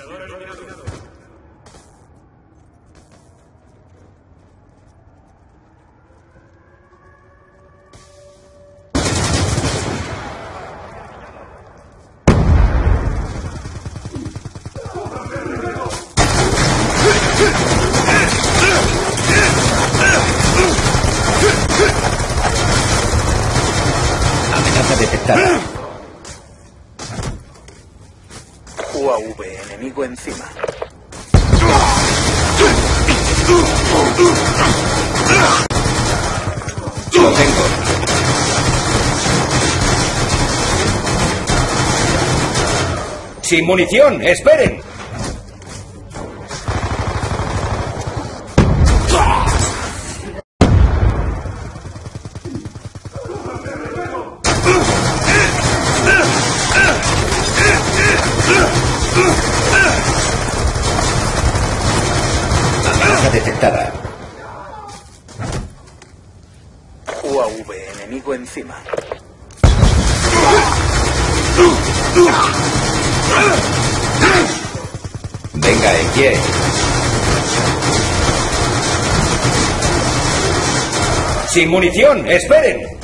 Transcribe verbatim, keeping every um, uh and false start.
Amenaza detectada. U A V, enemigo encima. Lo tengo. Sin munición, esperen. Amenaza detectada. U A V, enemigo encima. Venga, en pie. Sin munición, esperen.